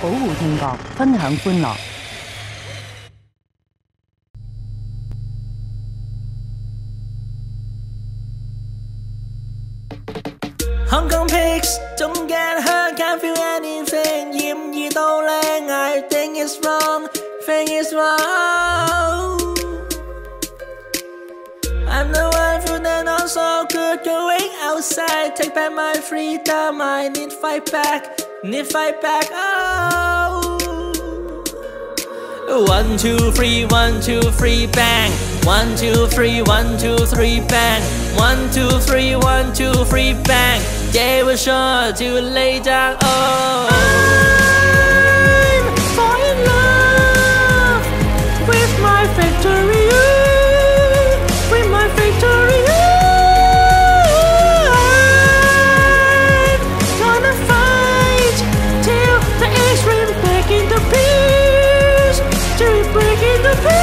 保護聽覺，分享歡樂。 Hong Kong pigs don't get hurt, can't feel anything. 嫌而到靚 I think it's wrong, think it's wrong. I'm the one who not all so good, going outside, take back my freedom. I need fight back, oh. 1, 2, 3, 1, 2, 3, bang. 1, 2, 3, 1, 2, 3, bang. 1, 2, 3, 1, 2, 3, bang. They were sure to lay down. Oh, I'm falling in love with my victory, with my victory. I'm gonna fight till the extreme, break into peace, till we break into peace.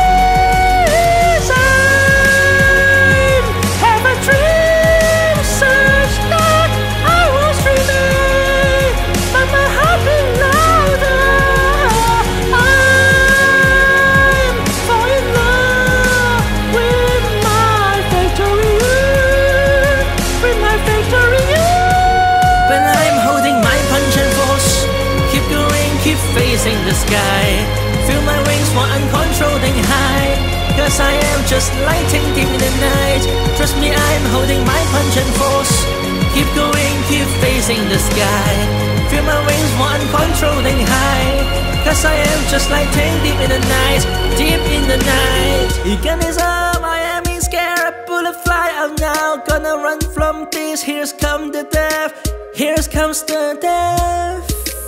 Facing the sky, feel my wings for uncontrolling high. Cause I am just lighting deep in the night. Trust me, I'm holding my punch and force. Keep going, keep facing the sky. Feel my wings for uncontrolling high. Cause I am just lighting deep in the night, deep in the night. The gun is up, I am scared. Bullet fly out now, gonna run from this. Here's come the death, here's comes the death.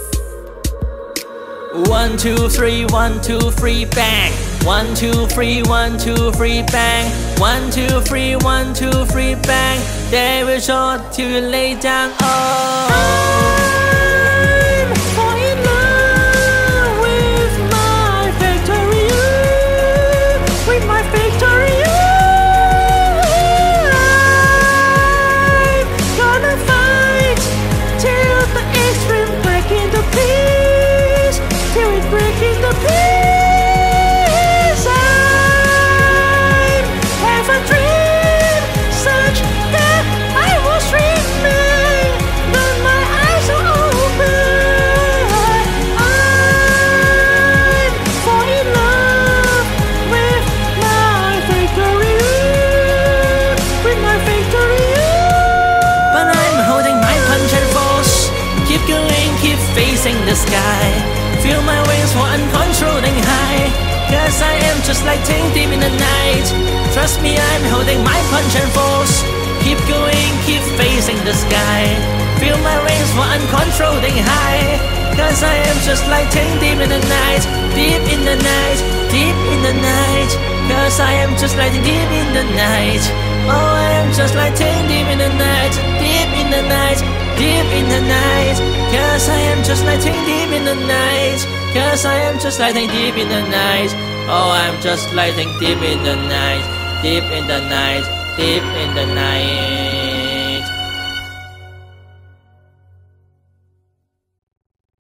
1, 2, 3, 1, 2, 3, bang. 1, 2, 3, 1, 2, 3, bang. 1, 2, 3, 1, 2, 3, bang. They were sure to lay down. Oh, I'm falling in love with my victory, with my victory. I'm gonna fight till the extreme, break into peace, till we break into peace. I have a dream such that I was dreaming, but my eyes are open. I'm falling in love with my victory, with my victory. But I'm holding my punch and force. Keep going, keep facing the sky. Feel my wings for uncontrolling high. Cause I am just lighting deep in the night. Trust me, I'm holding my punch and force. Keep going, keep facing the sky. Feel my wings for uncontrolling high. Cause I am just lighting deep in the night, deep in the night, deep in the night. Cause I am just lighting deep in the night. Oh, I am just lighting deep in the night, deep in the night, deep in the night. Cause I am just lighting deep in the night. Cause I am just lighting deep in the night. Oh, I'm just lighting deep in the night, deep in the night, deep in the night.